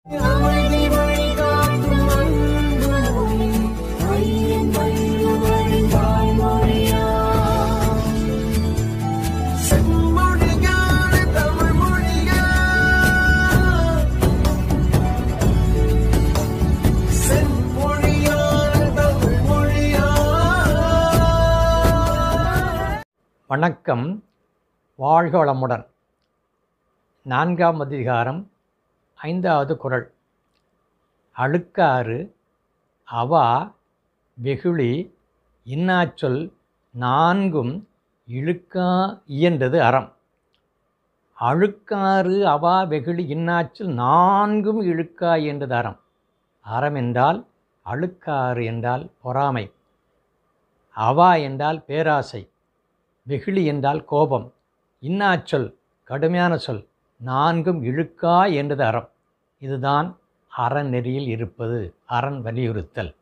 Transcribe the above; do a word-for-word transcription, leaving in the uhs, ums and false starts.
வணக்கம். வாழ்க வளமுடன். நான்காம் அதிகாரம் ஐந்தாவது குறள். அழுக்காறு அவா வெகுளி இன்னாச்சொல் நான்கும் இழுக்கா இயன்றது அறம். அழுக்காறு அவா வெகுளி இன்னாச்சொல் நான்கும் இழுக்கா இயன்றது அறம். அறம் என்றால் அழுக்காறு என்றால் பொறாமை, அவா என்றால் பேராசை, வெகுளி என்றால் கோபம், இன்னாச்சொல் கடுமையான சொல், நான்கும் இழுக்கா என்றது அறம். இதுதான் அறநெறியில் இருப்பது, அரண் வலியுறுத்தல்.